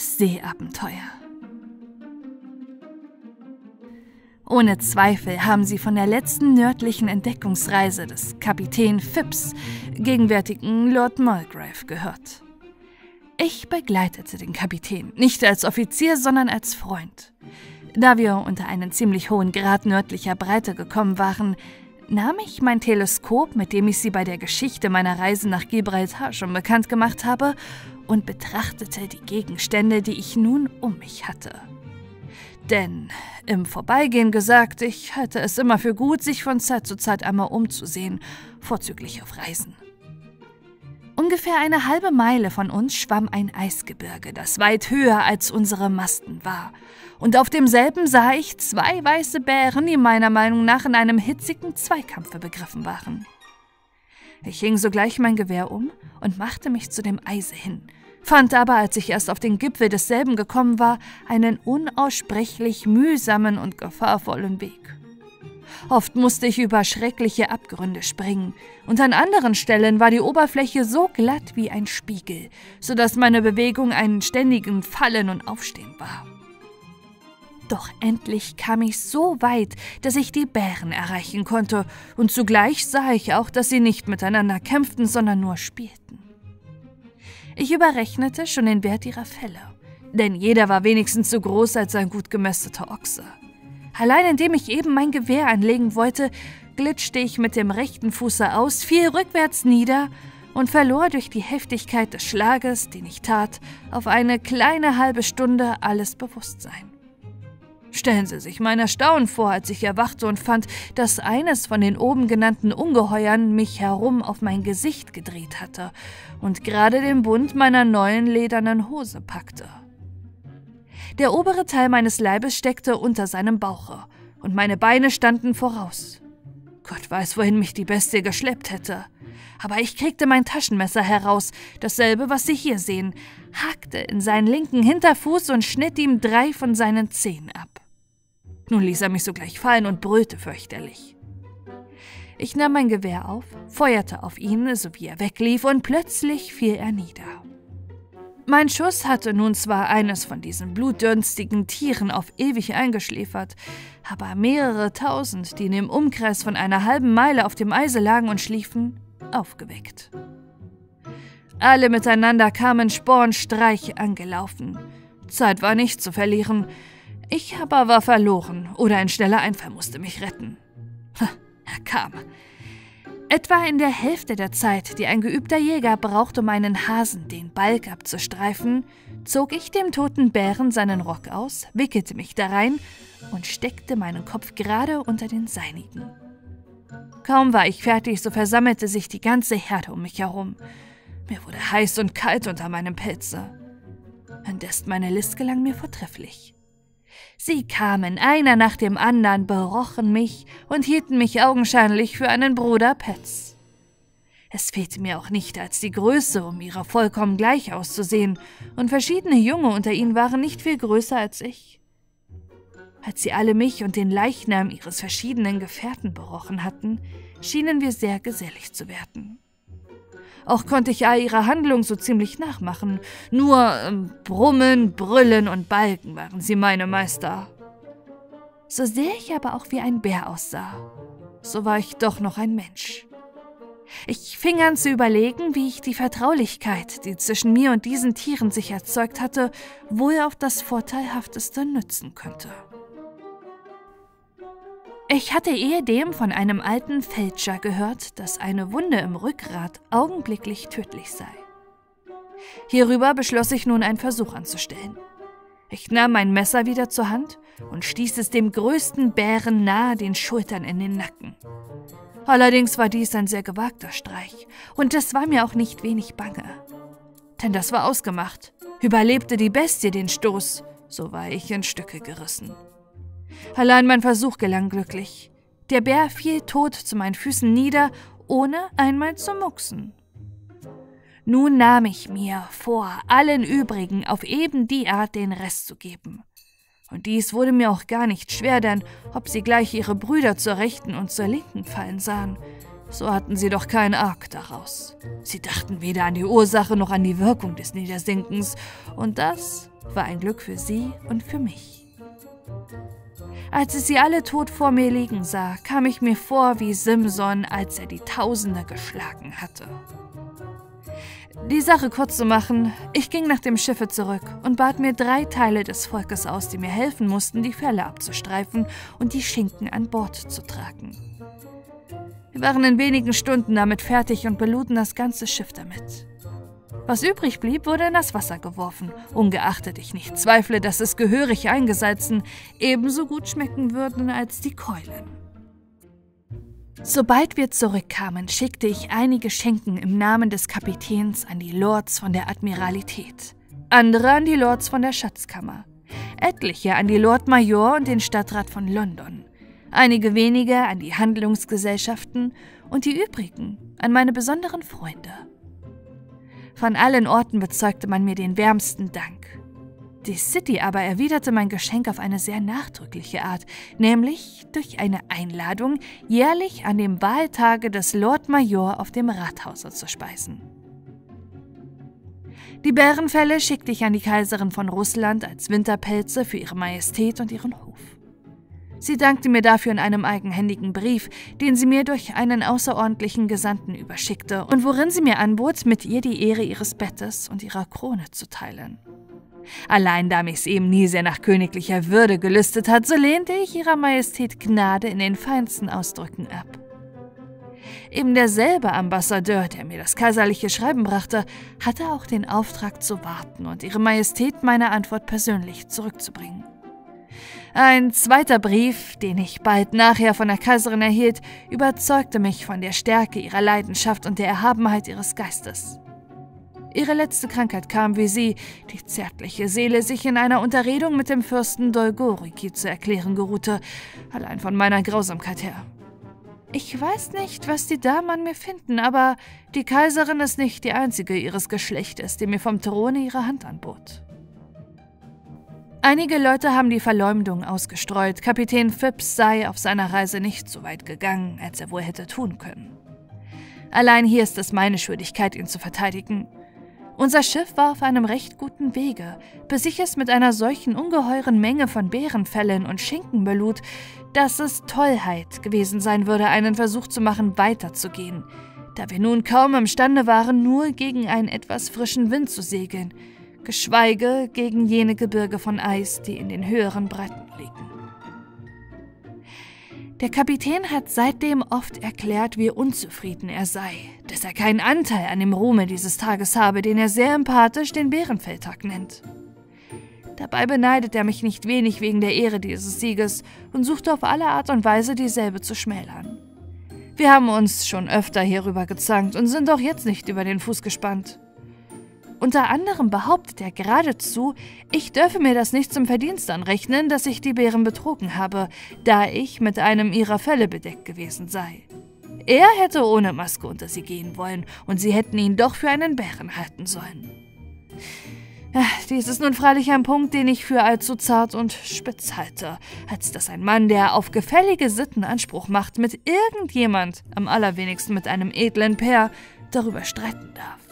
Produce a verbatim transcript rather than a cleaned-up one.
spannendes Seeabenteuer. Ohne Zweifel haben Sie von der letzten nördlichen Entdeckungsreise des Kapitän Phipps, gegenwärtigen Lord Mulgrave, gehört. Ich begleitete den Kapitän, nicht als Offizier, sondern als Freund. Da wir unter einen ziemlich hohen Grad nördlicher Breite gekommen waren, nahm ich mein Teleskop, mit dem ich Sie bei der Geschichte meiner Reise nach Gibraltar schon bekannt gemacht habe, und betrachtete die Gegenstände, die ich nun um mich hatte. Denn, im Vorbeigehen gesagt, ich halte es immer für gut, sich von Zeit zu Zeit einmal umzusehen, vorzüglich auf Reisen. Ungefähr eine halbe Meile von uns schwamm ein Eisgebirge, das weit höher als unsere Masten war. Und auf demselben sah ich zwei weiße Bären, die meiner Meinung nach in einem hitzigen Zweikampfe begriffen waren. Ich hing sogleich mein Gewehr um und machte mich zu dem Eise hin, fand aber, als ich erst auf den Gipfel desselben gekommen war, einen unaussprechlich mühsamen und gefahrvollen Weg. Oft musste ich über schreckliche Abgründe springen, und an anderen Stellen war die Oberfläche so glatt wie ein Spiegel, so dass meine Bewegung einen ständigen Fallen und Aufstehen war. Doch endlich kam ich so weit, dass ich die Bären erreichen konnte, und zugleich sah ich auch, dass sie nicht miteinander kämpften, sondern nur spielten. Ich überrechnete schon den Wert ihrer Felle, denn jeder war wenigstens so groß als ein gut gemästeter Ochse. Allein indem ich eben mein Gewehr anlegen wollte, glitschte ich mit dem rechten Fuße aus, fiel rückwärts nieder und verlor durch die Heftigkeit des Schlages, den ich tat, auf eine kleine halbe Stunde alles Bewusstsein. Stellen Sie sich mein Erstaunen vor, als ich erwachte und fand, dass eines von den oben genannten Ungeheuern mich herum auf mein Gesicht gedreht hatte und gerade den Bund meiner neuen ledernen Hose packte. Der obere Teil meines Leibes steckte unter seinem Bauche, und meine Beine standen voraus. Gott weiß, wohin mich die Bestie geschleppt hätte. Aber ich kriegte mein Taschenmesser heraus, dasselbe, was Sie hier sehen, hackte in seinen linken Hinterfuß und schnitt ihm drei von seinen Zehen ab. Nun ließ er mich sogleich fallen und brüllte fürchterlich. Ich nahm mein Gewehr auf, feuerte auf ihn, so wie er weglief, und plötzlich fiel er nieder. Mein Schuss hatte nun zwar eines von diesen blutdürstigen Tieren auf ewig eingeschläfert, aber mehrere Tausend, die in dem Umkreis von einer halben Meile auf dem Eise lagen und schliefen, aufgeweckt. Alle miteinander kamen spornstreich angelaufen. Zeit war nicht zu verlieren. Ich aber war verloren, oder ein schneller Einfall musste mich retten. Er kam. Etwa in der Hälfte der Zeit, die ein geübter Jäger braucht, um einen Hasen den Balg abzustreifen, zog ich dem toten Bären seinen Rock aus, wickelte mich darein und steckte meinen Kopf gerade unter den seinigen. Kaum war ich fertig, so versammelte sich die ganze Herde um mich herum. Mir wurde heiß und kalt unter meinem Pelze. Indes meine List gelang mir vortrefflich. Sie kamen einer nach dem anderen, berochen mich und hielten mich augenscheinlich für einen Bruder Petz. Es fehlte mir auch nicht als die Größe, um ihrer vollkommen gleich auszusehen, und verschiedene Junge unter ihnen waren nicht viel größer als ich. Als sie alle mich und den Leichnam ihres verschiedenen Gefährten berochen hatten, schienen wir sehr gesellig zu werden. Auch konnte ich all ihre Handlung so ziemlich nachmachen. Nur ähm, Brummen, Brüllen und Balgen waren sie meine Meister. So sehr ich aber auch wie ein Bär aussah, so war ich doch noch ein Mensch. Ich fing an zu überlegen, wie ich die Vertraulichkeit, die zwischen mir und diesen Tieren sich erzeugt hatte, wohl auf das Vorteilhafteste nützen könnte. Ich hatte ehedem von einem alten Fälscher gehört, dass eine Wunde im Rückgrat augenblicklich tödlich sei. Hierüber beschloss ich nun einen Versuch anzustellen. Ich nahm mein Messer wieder zur Hand und stieß es dem größten Bären nahe den Schultern in den Nacken. Allerdings war dies ein sehr gewagter Streich, und es war mir auch nicht wenig bange. Denn das war ausgemacht. Überlebte die Bestie den Stoß, so war ich in Stücke gerissen. Allein mein Versuch gelang glücklich. Der Bär fiel tot zu meinen Füßen nieder, ohne einmal zu mucksen. Nun nahm ich mir vor, allen übrigen auf eben die Art den Rest zu geben. Und dies wurde mir auch gar nicht schwer, denn ob sie gleich ihre Brüder zur Rechten und zur Linken fallen sahen, so hatten sie doch keinen Arg daraus. Sie dachten weder an die Ursache noch an die Wirkung des Niedersinkens, und das war ein Glück für sie und für mich. Als ich sie alle tot vor mir liegen sah, kam ich mir vor wie Simson, als er die Tausende geschlagen hatte. Die Sache kurz zu machen, ich ging nach dem Schiffe zurück und bat mir drei Teile des Volkes aus, die mir helfen mussten, die Felle abzustreifen und die Schinken an Bord zu tragen. Wir waren in wenigen Stunden damit fertig und beluden das ganze Schiff damit. Was übrig blieb, wurde in das Wasser geworfen, ungeachtet ich nicht zweifle, dass es gehörig eingesalzen ebenso gut schmecken würden als die Keulen. Sobald wir zurückkamen, schickte ich einige Schinken im Namen des Kapitäns an die Lords von der Admiralität, andere an die Lords von der Schatzkammer, etliche an die Lord Major und den Stadtrat von London, einige wenige an die Handlungsgesellschaften und die übrigen an meine besonderen Freunde. Von allen Orten bezeugte man mir den wärmsten Dank. Die City aber erwiderte mein Geschenk auf eine sehr nachdrückliche Art, nämlich durch eine Einladung, jährlich an dem Wahltage des Lord Major auf dem Rathause zu speisen. Die Bärenfelle schickte ich an die Kaiserin von Russland als Winterpelze für ihre Majestät und ihren Hof. Sie dankte mir dafür in einem eigenhändigen Brief, den sie mir durch einen außerordentlichen Gesandten überschickte und worin sie mir anbot, mit ihr die Ehre ihres Bettes und ihrer Krone zu teilen. Allein da mich's eben nie sehr nach königlicher Würde gelüstet hat, so lehnte ich ihrer Majestät Gnade in den feinsten Ausdrücken ab. Eben derselbe Ambassadeur, der mir das kaiserliche Schreiben brachte, hatte auch den Auftrag zu warten und ihre Majestät meine Antwort persönlich zurückzubringen. Ein zweiter Brief, den ich bald nachher von der Kaiserin erhielt, überzeugte mich von der Stärke ihrer Leidenschaft und der Erhabenheit ihres Geistes. Ihre letzte Krankheit kam, wie sie, die zärtliche Seele, sich in einer Unterredung mit dem Fürsten Dolgoruki zu erklären geruhte, allein von meiner Grausamkeit her. Ich weiß nicht, was die Damen an mir finden, aber die Kaiserin ist nicht die einzige ihres Geschlechtes, die mir vom Throne ihre Hand anbot. Einige Leute haben die Verleumdung ausgestreut, Kapitän Phipps sei auf seiner Reise nicht so weit gegangen, als er wohl hätte tun können. Allein hier ist es meine Schuldigkeit, ihn zu verteidigen. Unser Schiff war auf einem recht guten Wege, bis ich es mit einer solchen ungeheuren Menge von Bärenfellen und Schinken belud, dass es Tollheit gewesen sein würde, einen Versuch zu machen, weiterzugehen, da wir nun kaum imstande waren, nur gegen einen etwas frischen Wind zu segeln, geschweige gegen jene Gebirge von Eis, die in den höheren Breiten liegen. Der Kapitän hat seitdem oft erklärt, wie unzufrieden er sei, dass er keinen Anteil an dem Ruhme dieses Tages habe, den er sehr empathisch den Bärenfeldtag nennt. Dabei beneidet er mich nicht wenig wegen der Ehre dieses Sieges und suchte auf alle Art und Weise, dieselbe zu schmälern. Wir haben uns schon öfter hierüber gezankt und sind auch jetzt nicht über den Fuß gespannt. Unter anderem behauptet er geradezu, ich dürfe mir das nicht zum Verdienst anrechnen, dass ich die Bären betrogen habe, da ich mit einem ihrer Felle bedeckt gewesen sei. Er hätte ohne Maske unter sie gehen wollen, und sie hätten ihn doch für einen Bären halten sollen. Dies ist nun freilich ein Punkt, den ich für allzu zart und spitz halte, als dass ein Mann, der auf gefällige Sitten Anspruch macht, mit irgendjemand, am allerwenigsten mit einem edlen Pair, darüber streiten darf.